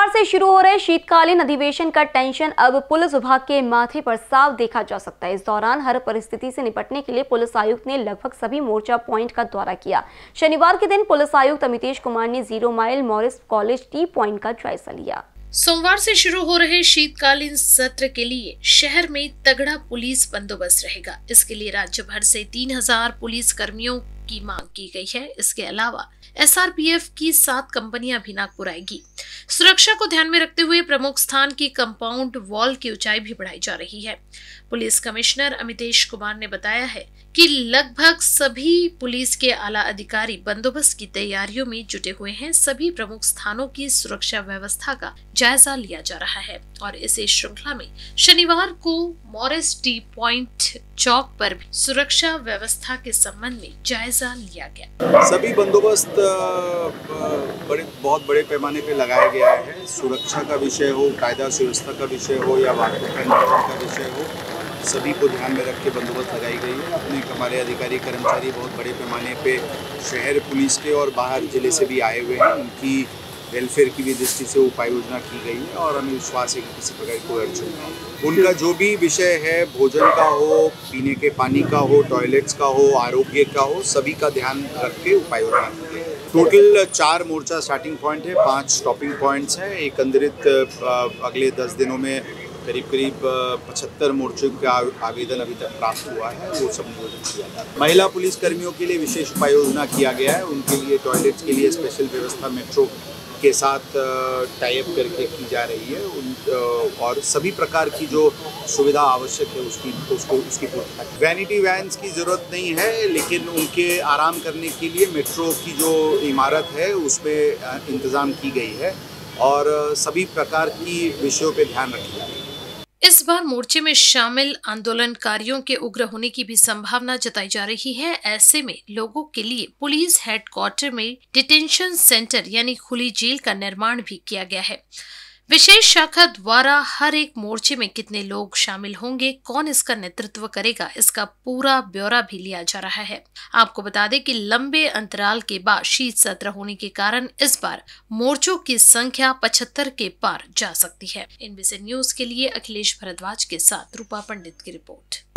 से शुरू हो रहे शीतकालीन अधिवेशन का टेंशन अब पुलिस विभाग के माथे पर साफ देखा जा सकता है। इस दौरान हर परिस्थिति से निपटने के लिए पुलिस आयुक्त ने लगभग सभी मोर्चा पॉइंट का दौरा किया। शनिवार के दिन पुलिस आयुक्त अमितेश कुमार ने 0 mile Morris college T point का जायजा लिया। सोमवार से शुरू हो रहे शीतकालीन सत्र के लिए शहर में तगड़ा पुलिस बंदोबस्त रहेगा। इसके लिए राज्य भर से 3000 पुलिस कर्मियों की मांग की गई है। इसके अलावा SRPF की 7 कंपनियां भी नागपुर आएगी। सुरक्षा को ध्यान में रखते हुए प्रमुख स्थान की कंपाउंड वॉल की ऊंचाई भी बढ़ाई जा रही है। पुलिस कमिश्नर अमितेश कुमार ने बताया है कि लगभग सभी पुलिस के आला अधिकारी बंदोबस्त की तैयारियों में जुटे हुए हैं। सभी प्रमुख स्थानों की सुरक्षा व्यवस्था का जायजा लिया जा रहा है और इसी श्रृंखला में शनिवार को मॉरिस टी पॉइंट चौक पर भी सुरक्षा व्यवस्था के संबंध में जायजा लिया गया। सभी बंदोबस्त बहुत बड़े पैमाने पे लगाया गया है। सुरक्षा का विषय हो, कायदा सुव्यवस्था का विषय हो या वाहनों का नियंत्रण का विषय हो, सभी को ध्यान में रख के बंदोबस्त लगाई गई है। अपने हमारे अधिकारी कर्मचारी बहुत बड़े पैमाने पे शहर पुलिस के और बाहर जिले से भी आए हुए हैं। उनकी वेलफेयर की भी दृष्टि से उपाय योजना की गई है और हमें विश्वास है कि किसी प्रकार की कोई अड़चन नहीं। उनका जो भी विषय है, भोजन का हो, पीने के पानी का हो, टॉयलेट्स का हो, आरोग्य का हो, सभी का ध्यान रख के उपाय योजना की गई है। टोटल 4 मोर्चा स्टार्टिंग पॉइंट है, 5 स्टॉपिंग पॉइंट्स हैं। एकंदरित अगले 10 दिनों में करीब 75 मोर्चों का आवेदन अभी तक प्राप्त हुआ है, वो संबोधित किया जाता है। महिला पुलिस कर्मियों के लिए विशेष उपाय योजना किया गया है। उनके लिए टॉयलेट्स के लिए स्पेशल व्यवस्था मेट्रो के साथ टाई अप करके की जा रही है। और सभी प्रकार की जो सुविधा आवश्यक है उसकी पूर्ति। वैनिटी वैन्स की ज़रूरत नहीं है, लेकिन उनके आराम करने के लिए मेट्रो की जो इमारत है उसमें इंतज़ाम की गई है और सभी प्रकार की विषयों पे ध्यान रखा जा रहा है। इस बार मोर्चे में शामिल आंदोलनकारियों के उग्र होने की भी संभावना जताई जा रही है। ऐसे में लोगों के लिए पुलिस हेडक्वार्टर में डिटेंशन सेंटर यानी खुली जेल का निर्माण भी किया गया है। विशेष शाखा द्वारा हर एक मोर्चे में कितने लोग शामिल होंगे, कौन इसका नेतृत्व करेगा, इसका पूरा ब्यौरा भी लिया जा रहा है। आपको बता दें कि लंबे अंतराल के बाद शीत सत्र होने के कारण इस बार मोर्चों की संख्या 75 के पार जा सकती है। NBC न्यूज के लिए अखिलेश भारद्वाज के साथ रूपा पंडित की रिपोर्ट।